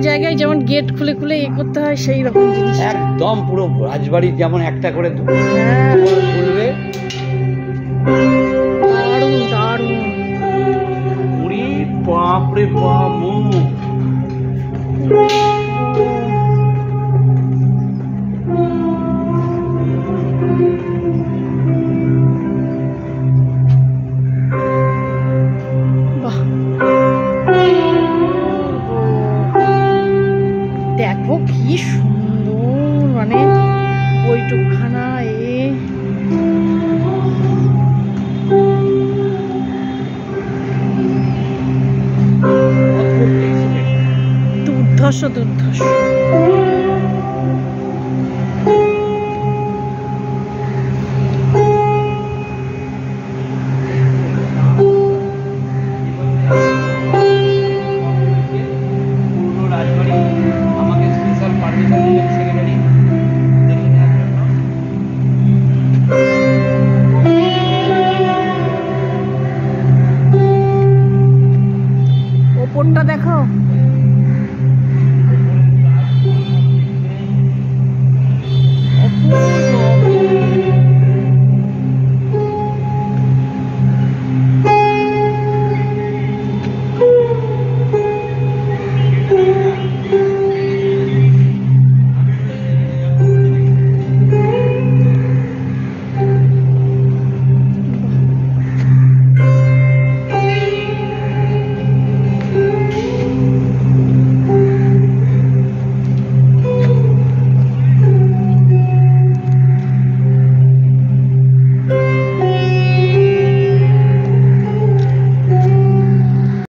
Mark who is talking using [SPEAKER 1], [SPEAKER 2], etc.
[SPEAKER 1] জায়গায় যেমন গেট খুলে খুলে এ করতে হয় সেই রকম জিনিস
[SPEAKER 2] একদম পুরো রাজবাড়ির যেমন একটা করে খুলবে।
[SPEAKER 1] দারুণ দারুণ।
[SPEAKER 2] পুরি বাপরে বাপ
[SPEAKER 1] দেখো কি সুন্দর, মানে বৈঠকখানা দুর্ধর্ষ দুর্ধর্ষ।